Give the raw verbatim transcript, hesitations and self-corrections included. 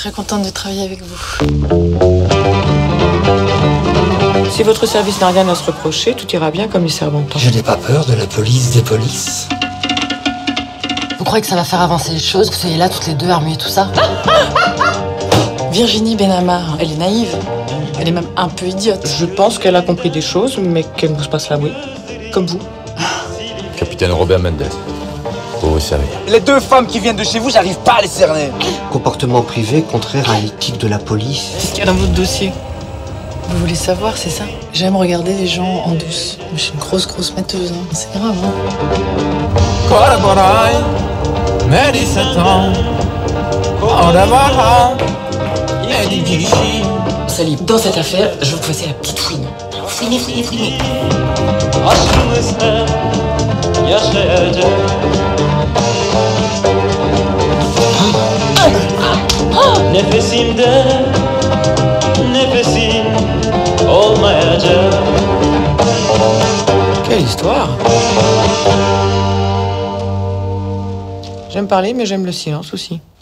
très contente de travailler avec vous. Si votre service n'a rien à se reprocher, tout ira bien, commissaire Bontemps. Je n'ai pas peur de la police des polices. Vous croyez que ça va faire avancer les choses, que vous soyez là toutes les deux armées et tout ça? Virginie Benamar, elle est naïve. Elle est même un peu idiote. Je pense qu'elle a compris des choses, mais qu'elle nous passe la oui. Comme vous. Capitaine Robert Mendes, pour vous servir. Les deux femmes qui viennent de chez vous, j'arrive pas à les cerner. Comportement privé contraire à l'éthique de la police. Qu'est-ce qu'il y a dans votre dossier? Vous voulez savoir, c'est ça? J'aime regarder les gens en douce. Je suis une grosse, grosse metteuse, hein. C'est grave, hein. Sally, dans cette affaire, je veux que vous fassiez la petite fouine. Fouinez, fouinez, fouinez. Nefesimde, nefesim olmayacak. Quelle histoire! J'aime parler, mais j'aime le silence aussi.